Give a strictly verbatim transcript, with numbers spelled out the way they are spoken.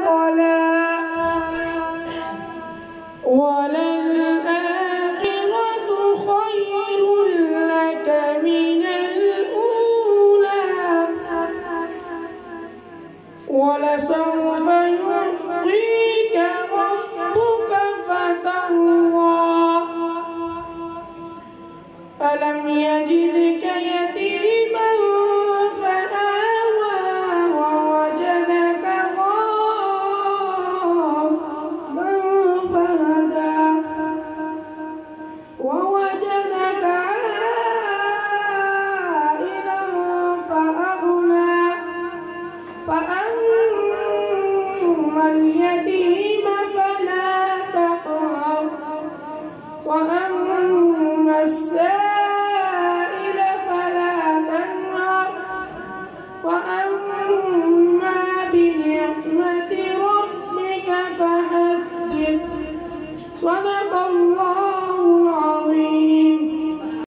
ثقلا وللآخرة خير لك من الأولى ولسوف يعطيك ربك فترضى ألم يجدك يتيما فآوى ووجدك ضالا فهدى ووجدك عائلا فأغنى فأما اليتيم فلا تقهر وأما السائل فلا تنهر وأما بنعمة ربك فحدث صدق الله